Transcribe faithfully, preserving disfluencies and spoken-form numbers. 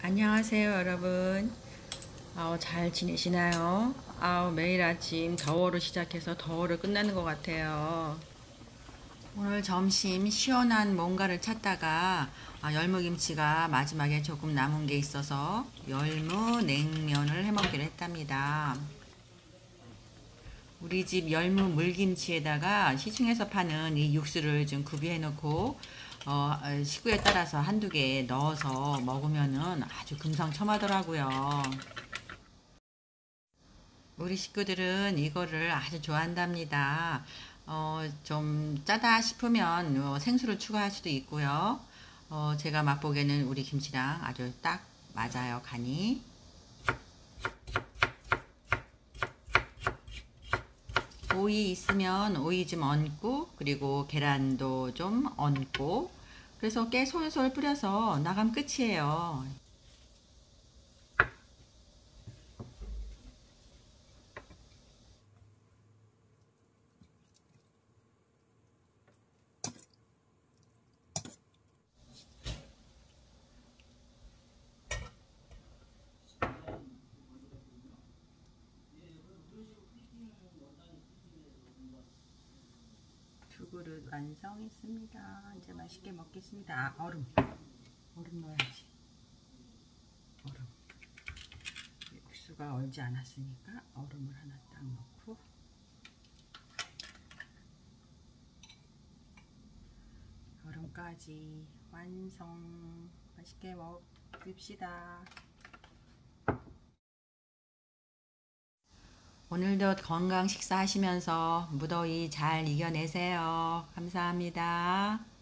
안녕하세요, 여러분. 아우, 잘 지내시나요? 아우, 매일 아침 더워로 시작해서 더워로 끝나는 것 같아요. 오늘 점심 시원한 뭔가를 찾다가 아, 열무김치가 마지막에 조금 남은 게 있어서 열무 냉면을 해 먹기로 했답니다. 우리 집 열무 물김치에다가 시중에서 파는 이 육수를 좀 구비해 놓고 어, 식구에 따라서 한두 개 넣어서 먹으면은 아주 금상첨화더라고요. 우리 식구들은 이거를 아주 좋아한답니다. 어, 좀 짜다 싶으면 어, 생수를 추가할 수도 있고요. 어, 제가 맛보기에는 우리 김치랑 아주 딱 맞아요, 간이. 오이 있으면 오이 좀 얹고, 그리고 계란도 좀 얹고, 그래서 깨 솔솔 뿌려서 나가면 끝이에요. 두 그릇 완성했습니다. 이제 맛있게 먹겠습니다. 아, 얼음. 얼음 넣어야지. 얼음. 육수가 얼지 않았으니까 얼음을 하나 딱 넣고, 얼음까지 완성. 맛있게 먹읍시다. 오늘도 건강 식사하시면서 무더위 잘 이겨내세요. 감사합니다.